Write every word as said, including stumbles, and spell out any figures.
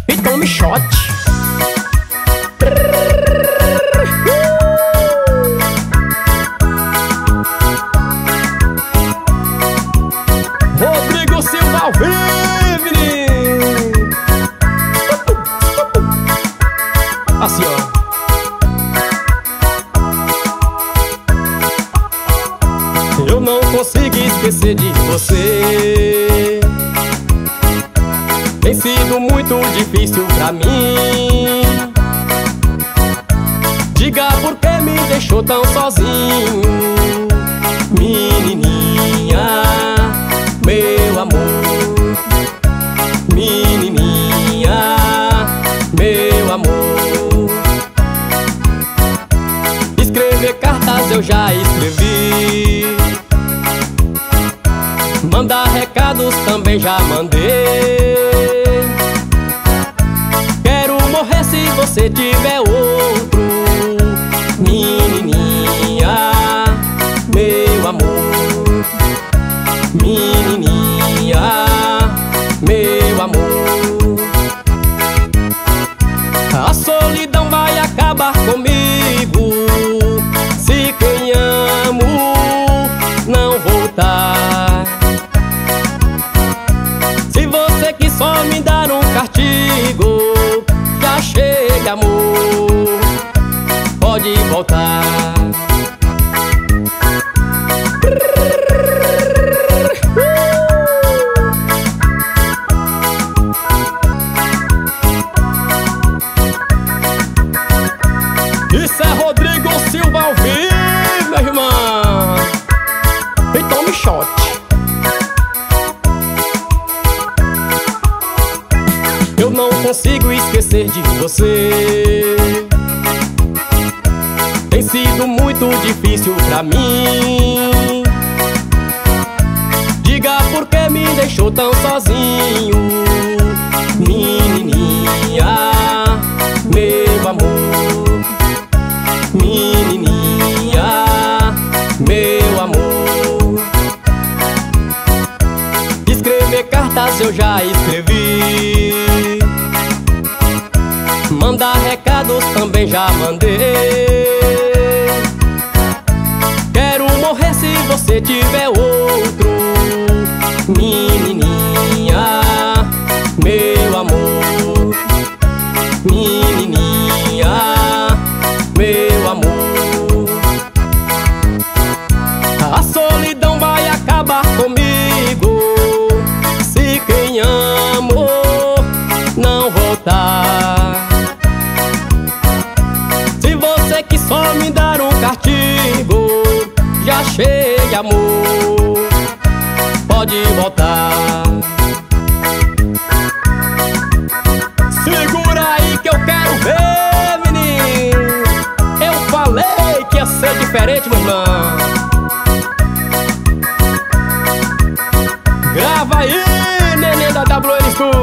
e tome shot. Rodrigo Silva ao vivo, menino. Assim, ó. Eu não consigo esquecer de você. Tem sido muito difícil pra mim. Diga por que me deixou tão sozinho. Menininha, meu amor. Menininha, meu amor. Escrever cartas eu já escrevi. Mandar recados também já mandei. Quero morrer se você tiver outro. Menininha, meu amor. Menininha, meu amor. A solidão vai acabar comigo se quem amo não voltar. Se você quis só me dar um castigo, já chega, amor, pode voltar. Isso é Rodrigo Silva ao vivo, meu irmão. E tome shot. Eu não consigo esquecer de você. Tem sido muito difícil pra mim. Diga por que me deixou tão sozinho. Menininha, meu amor. Menininha, meu amor. Escrever cartas eu já escrevi. Mandar recados também já mandei. Quero morrer se você tiver outro. Menininha, meu amor. Menininha, meu amor. A solidão vai acabar comigo se quem amo não voltar. Se você quis só me dar um castigo, já chega, amor, pode voltar. Segura aí que eu quero ver, menino. Eu falei que ia ser diferente, meu irmão. Grava aí, neném da W L Studio.